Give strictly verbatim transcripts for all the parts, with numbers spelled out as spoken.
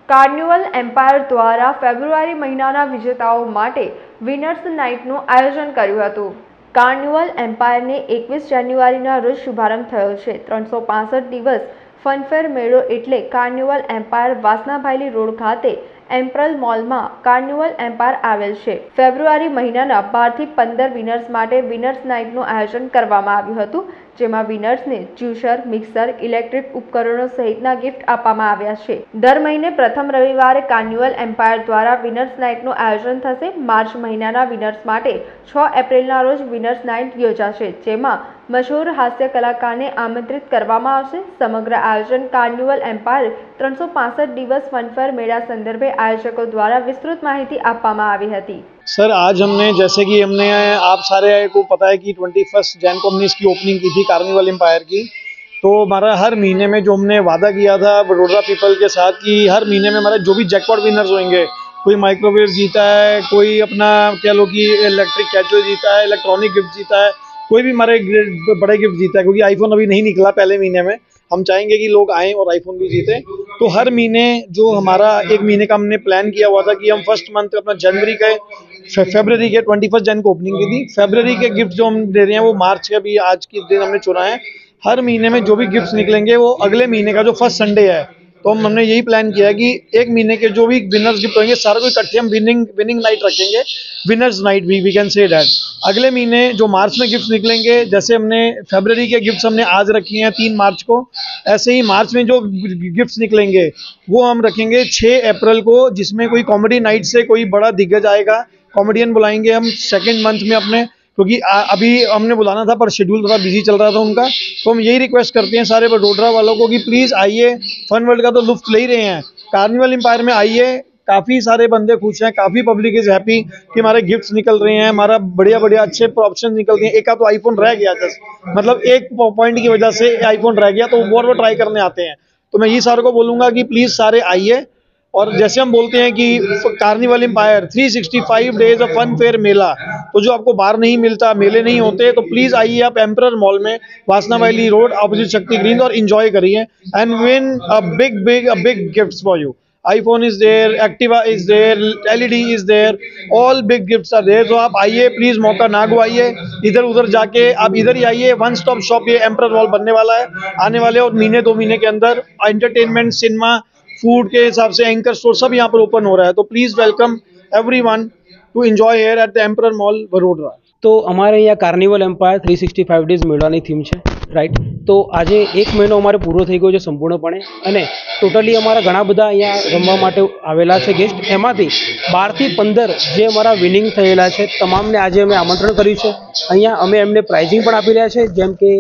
Carnival empire દ્વારા ફેબ્રુઆરી મહિનાના વિજેતાઓ માટે વિનર્સ નાઇટનું આયોજન કર્યું હતું। કાર્નિવલ એમ્પાયરને એકવીસ જાન્યુઆરીના રોજ શુભારંભ થયો છે। ત્રણસો પાસઠ દિવસ ફનફેર મેળો એટલે કાર્નિવલ એમ્પાયર વાસનાભાયલી રોડ ખાતે એમ્પરલ મોલમાં કાર્નિવલ એમ્પાયર આવેલ છે। ફેબ્રુઆરી મહિનાના બાર થી પંદર વિનર્સ માટે વિનર્સ નાઇટનું આયોજન કરવામાં આવ્યું હતું, જેમાં વિનર્સને જ્યુસર, મિક્સર, ઇલેક્ટ્રિક ઉપકરણો સહિતના ગિફ્ટ આપવામાં આવ્યા છે। દર મહિને પ્રથમ રવિવારે કાર્નિવલ એમ્પાયર દ્વારા વિનર્સ નાઇટનું આયોજન થશે। માર્ચ મહિનાના વિનર્સ માટે છ એપ્રિલના રોજ વિનર્સ નાઇટ યોજાશે, જેમાં મશહૂર હાસ્ય કલાકારને આમંત્રિત કરવામાં આવશે। સમગ્ર આયોજन કાર્નિવલ એમ્પાયર ત્રણસો पासठ દિવસ फनफेयर मेला संदर्भे आयोजकों द्वारा विस्तृत माहिती आपवामां आवी हती। सर, आज हमने जैसे कि हमने आप सारे को पता है कि ट्वेंटी फर्स्ट जैन को हमने इसकी ओपनिंग की थी कार्निवल एम्पायर की। तो हमारा हर महीने में जो हमने वादा किया था वडोदरा पीपल के साथ कि हर महीने में हमारे जो भी जैकपॉट विनर्स होंगे, कोई माइक्रोवेव जीता है, कोई अपना कह लो कि इलेक्ट्रिक केटल जीता है, इलेक्ट्रॉनिक गिफ्ट जीता है, कोई भी हमारे बड़े गिफ्ट जीता है, क्योंकि आईफोन अभी नहीं निकला पहले महीने में। हम चाहेंगे कि लोग आएँ और आईफोन भी जीते। तो हर महीने जो हमारा एक महीने का हमने प्लान किया हुआ था कि हम फर्स्ट मंथ अपना जनवरी के फरवरी के ट्वेंटी फर्स्ट जन को ओपनिंग की थी। फरवरी के गिफ्ट जो हम दे रहे हैं वो मार्च के अभी आज के दिन हमने चुना है। हर महीने में जो भी गिफ्ट निकलेंगे वो अगले महीने का जो फर्स्ट संडे है, तो हम हमने यही प्लान किया है कि एक महीने के जो भी विनर्स गिफ्ट होंगे सारे को इकट्ठे हम विनिंग विनिंग नाइट रखेंगे, विनर्स नाइट भी वी कैन से दैट। अगले महीने जो मार्च में गिफ्ट निकलेंगे, जैसे हमने फरवरी के गिफ्ट्स हमने आज रखी हैं तीन मार्च को, ऐसे ही मार्च में जो गिफ्ट्स निकलेंगे वो हम रखेंगे छः अप्रैल को, जिसमें कोई कॉमेडी नाइट से कोई बड़ा दिग्गज आएगा, कॉमेडियन बुलाएंगे हम सेकेंड मंथ में अपने, क्योंकि अभी हमने बुलाना था पर शेड्यूल थोड़ा बिजी चल रहा था उनका। तो हम यही रिक्वेस्ट करते हैं सारे वडोदरा वालों को कि प्लीज़ आइए, फन वर्ल्ड का तो लुत्फ ले ही रहे हैं, कार्निवल एम्पायर में आइए। काफ़ी सारे बंदे खुश हैं, काफ़ी पब्लिक इज़ हैप्पी कि हमारे गिफ्ट्स निकल रहे हैं, हमारा बढ़िया बढ़िया अच्छे ऑप्शन निकल रहे हैं। एक का तो आईफोन रह गया, जस्ट मतलब एक पॉइंट की वजह से आईफोन रह गया, तो वो वो ट्राई करने आते हैं। तो मैं ये सारों को बोलूँगा कि प्लीज़ सारे आइए। और जैसे हम बोलते हैं कि carnival empire three sixty five days of fun fair मेला, तो जो आपको बाहर नहीं मिलता, मेले नहीं होते, तो प्लीज़ आइए आप एम्परर मॉल में, वासनाभायली रोड ऑपोजिट शक्ति ग्रीन, और इंजॉय करिए and win a big big a big gifts for you. iPhone is there, Activa is there, L E D is there, all big gifts are there। तो आप आइए please, मौका ना गवाइए, इधर उधर जाके आप इधर ही आइए। वन स्टॉप शॉप ये एम्परर मॉल बनने वाला है आने वाले और महीने दो महीने के अंदर। एंटरटेनमेंट, सिनेमा, फूड के हिसाब से एंकर स्टोर सब यहाँ पर ओपन हो रहा है। तो please welcome everyone to enjoy here at the emperor mall Vadodara. तो अमारे यहाँ carnival empire three sixty five days मेळानी थीम है, राइट। तो आज एक महीनो अमारे पूरो थई गयो छे संपूर्णपणे, अने टोटली अमारा घणा बधा अहींया रमवा माटे आवेला छे गेस्ट। एमांथी बार थी पंदर जे अमारा विनिंग थयेला छे तमामने आजे अमे आमंत्रण कर्युं छे। अहींया अमे एमने प्राइजिंग पण आपी रह्या छे, जेम के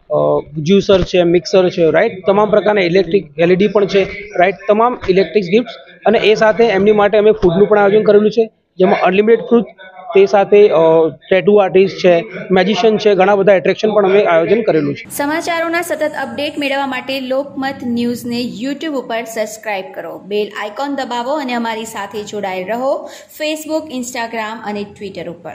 ज्यूसर है, मिक्सर है, राइट। तमाम प्रकार इलेक्ट्रिक एलईडी पण छे, राइट। तमाम इलेक्ट्रिक गिफ्ट्स अने ए साथे एमनी माटे अमे फूडनुं पण आयोजन करेलुं छे, जेमां अनलिमिटेड फूड, ते साथे टेटू आर्टिस्ट है, मैजिशियन है, घणा बधा एट्रेक्शन पण अमे आयोजन करेलुं छे। समाचारोना सतत अपडेट मेळववा माटे लोकमत न्यूज़ ने यूट्यूब पर सब्सक्राइब करो, बेल आइकॉन दबावो अने अमारी साथे जोडाયેલ रहो फेसबुक, इंस्टाग्राम अने ट्विटर पर।